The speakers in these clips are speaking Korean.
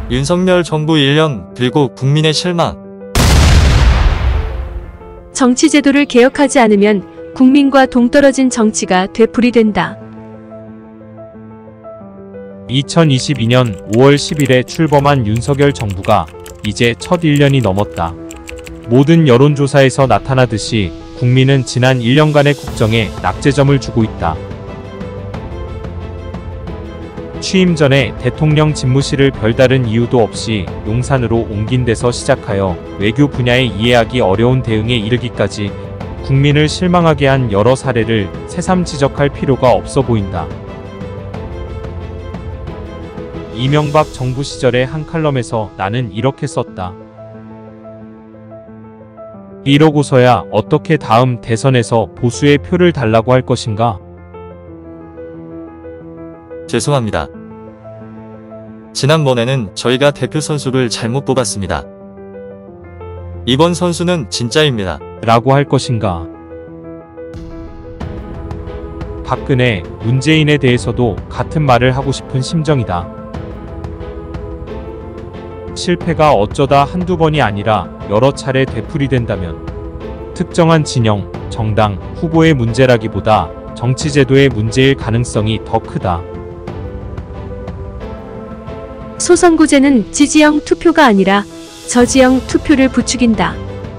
윤석열 정부 1년 그리고 국민의 실망. 정치 제도를 개혁하지 않으면 국민과 동떨어진 정치가 되풀이된다. 2022년 5월 10일에 출범한 윤석열 정부가 이제 첫 1년이 넘었다. 모든 여론조사에서 나타나듯이 국민은 지난 1년간의 국정에 낙제점을 주고 있다. 취임 전에 대통령 집무실을 별다른 이유도 없이 용산으로 옮긴 데서 시작하여 외교 분야에 이해하기 어려운 대응에 이르기까지 국민을 실망하게 한 여러 사례를 새삼 지적할 필요가 없어 보인다. 이명박 정부 시절의 한 칼럼에서 나는 이렇게 썼다. 이러고서야 어떻게 다음 대선에서 보수의 표를 달라고 할 것인가? 죄송합니다. 지난번에는 저희가 대표 선수를 잘못 뽑았습니다. 이번 선수는 진짜입니다. 라고 할 것인가? 박근혜, 문재인에 대해서도 같은 말을 하고 싶은 심정이다. 실패가 어쩌다 한두 번이 아니라 여러 차례 되풀이된다면 특정한 진영, 정당, 후보의 문제라기보다 정치제도의 문제일 가능성이 더 크다. 소선구제는 지지형 투표가 아니라 저지형 투표를 부추긴다.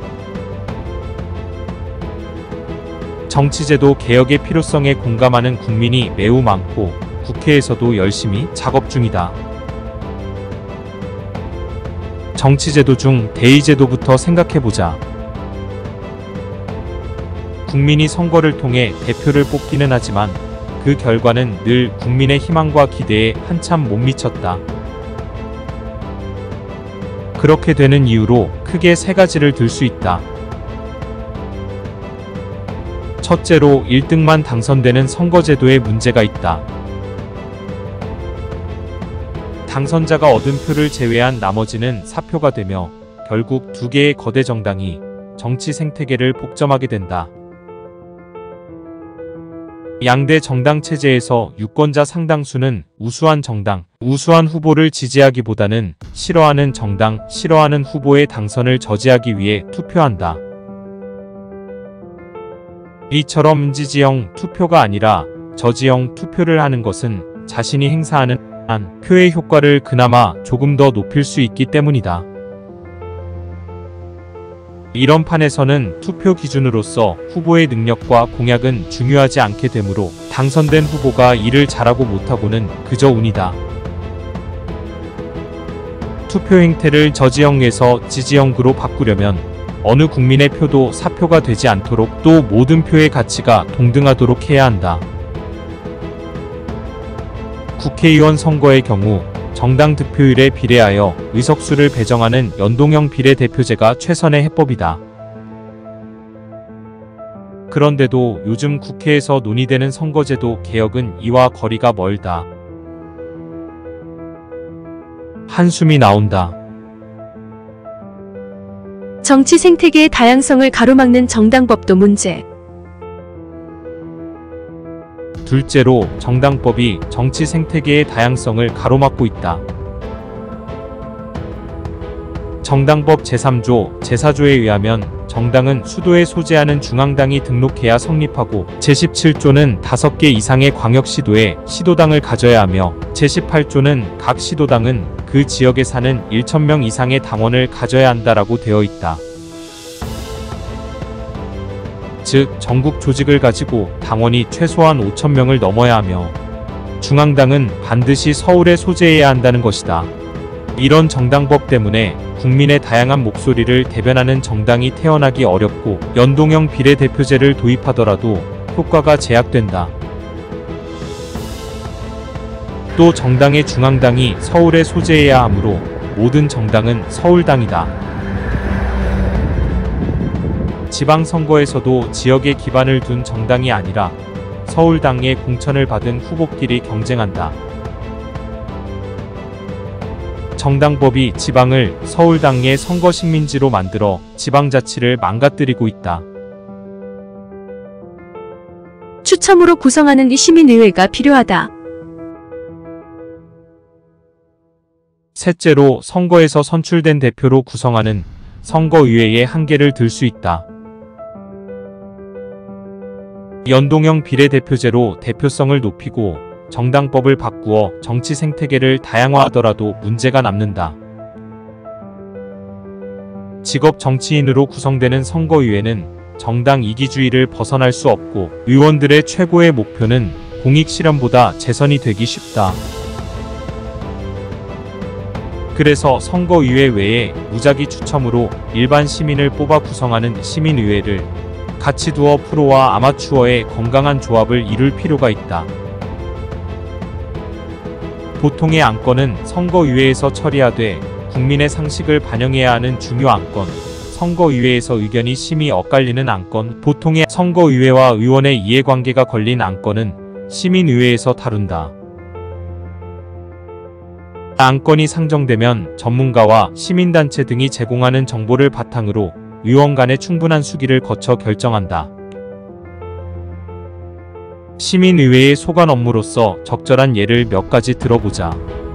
정치제도 개혁의 필요성에 공감하는 국민이 매우 많고 국회에서도 열심히 작업 중이다. 정치제도 중 대의제도부터 생각해보자. 국민이 선거를 통해 대표를 뽑기는 하지만 그 결과는 늘 국민의 희망과 기대에 한참 못 미쳤다. 그렇게 되는 이유로 크게 세 가지를 들 수 있다. 첫째로 1등만 당선되는 선거제도에 문제가 있다. 당선자가 얻은 표를 제외한 나머지는 사표가 되며 결국 두 개의 거대 정당이 정치 생태계를 복점하게 된다. 양대 정당 체제에서 유권자 상당수는 우수한 정당, 우수한 후보를 지지하기보다는 싫어하는 정당, 싫어하는 후보의 당선을 저지하기 위해 투표한다. 이처럼 지지형 투표가 아니라 저지형 투표를 하는 것은 자신이 행사하는 한 표의 효과를 그나마 조금 더 높일 수 있기 때문이다. 이런 판에서는 투표 기준으로서 후보의 능력과 공약은 중요하지 않게 되므로 당선된 후보가 일을 잘하고 못하고는 그저 운이다. 투표 행태를 저지형에서 지지형으로 바꾸려면 어느 국민의 표도 사표가 되지 않도록 또 모든 표의 가치가 동등하도록 해야 한다. 국회의원 선거의 경우 정당 득표율에 비례하여 의석수를 배정하는 연동형 비례대표제가 최선의 해법이다. 그런데도 요즘 국회에서 논의되는 선거제도 개혁은 이와 거리가 멀다. 한숨이 나온다. 정치 생태계의 다양성을 가로막는 정당법도 문제. 둘째로 정당법이 정치 생태계의 다양성을 가로막고 있다. 정당법 제3조, 제4조에 의하면 정당은 수도에 소재하는 중앙당이 등록해야 성립하고 제17조는 5개 이상의 광역시도에 시도당을 가져야 하며 제18조는 각 시도당은 그 지역에 사는 1,000명 이상의 당원을 가져야 한다라고 되어 있다. 즉 전국 조직을 가지고 당원이 최소한 5,000명을 넘어야 하며 중앙당은 반드시 서울에 소재해야 한다는 것이다. 이런 정당법 때문에 국민의 다양한 목소리를 대변하는 정당이 태어나기 어렵고 연동형 비례대표제를 도입하더라도 효과가 제약된다. 또 정당의 중앙당이 서울에 소재해야 하므로 모든 정당은 서울당이다. 지방선거에서도 지역에 기반을 둔 정당이 아니라 서울당의 공천을 받은 후보끼리 경쟁한다. 정당법이 지방을 서울당의 선거식민지로 만들어 지방자치를 망가뜨리고 있다. 추첨으로 구성하는 이 시민의회가 필요하다. 셋째로 선거에서 선출된 대표로 구성하는 선거의회의 한계를 들 수 있다. 연동형 비례대표제로 대표성을 높이고 정당법을 바꾸어 정치 생태계를 다양화하더라도 문제가 남는다. 직업 정치인으로 구성되는 선거의회는 정당 이기주의를 벗어날 수 없고 의원들의 최고의 목표는 공익 실현보다 재선이 되기 쉽다. 그래서 선거의회 외에 무작위 추첨으로 일반 시민을 뽑아 구성하는 시민의회를 같이 두어 프로와 아마추어의 건강한 조합을 이룰 필요가 있다. 보통의 안건은 선거의회에서 처리하되 국민의 상식을 반영해야 하는 중요 안건, 선거의회에서 의견이 심히 엇갈리는 안건, 보통의 선거의회와 의원의 이해관계가 걸린 안건은 시민의회에서 다룬다. 안건이 상정되면 전문가와 시민단체 등이 제공하는 정보를 바탕으로 의원 간의 충분한 수기를 거쳐 결정한다. 시민의회의 소관 업무로서 적절한 예를 몇 가지 들어보자.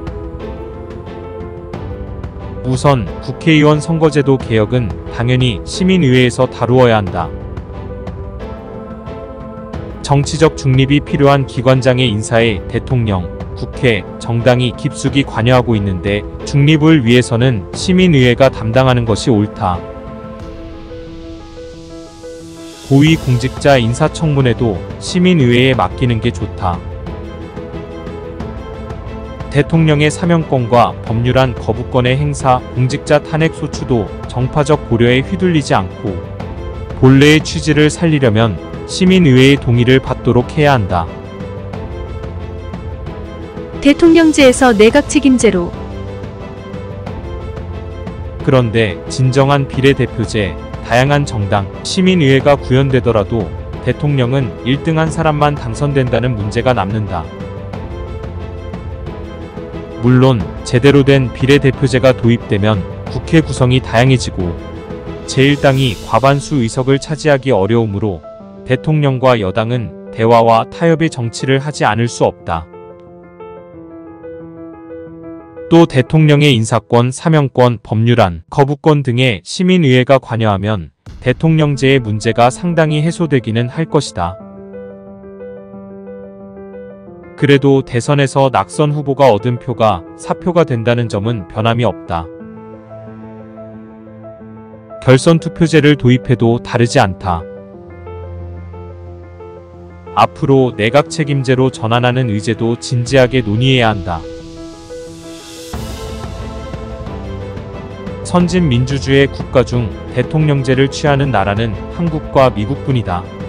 우선 국회의원 선거제도 개혁은 당연히 시민의회에서 다루어야 한다. 정치적 중립이 필요한 기관장의 인사에 대통령, 국회, 정당이 깊숙이 관여하고 있는데 중립을 위해서는 시민의회가 담당하는 것이 옳다. 고위공직자 인사청문회도 시민의회에 맡기는 게 좋다. 대통령의 사면권과 법률안 거부권의 행사, 공직자 탄핵 소추도 정파적 고려에 휘둘리지 않고 본래의 취지를 살리려면 시민의회의 동의를 받도록 해야 한다. 대통령제에서 내각 책임제로. 그런데 진정한 비례대표제, 다양한 정당, 시민의회가 구현되더라도 대통령은 1등한 사람만 당선된다는 문제가 남는다. 물론 제대로 된 비례대표제가 도입되면 국회 구성이 다양해지고 제1당이 과반수 의석을 차지하기 어려우므로 대통령과 여당은 대화와 타협의 정치를 하지 않을 수 없다. 또 대통령의 인사권, 사면권, 법률안, 거부권 등에 시민의회가 관여하면 대통령제의 문제가 상당히 해소되기는 할 것이다. 그래도 대선에서 낙선 후보가 얻은 표가 사표가 된다는 점은 변함이 없다. 결선 투표제를 도입해도 다르지 않다. 앞으로 내각 책임제로 전환하는 의제도 진지하게 논의해야 한다. 선진 민주주의 국가 중 대통령제를 취하는 나라는 한국과 미국뿐이다.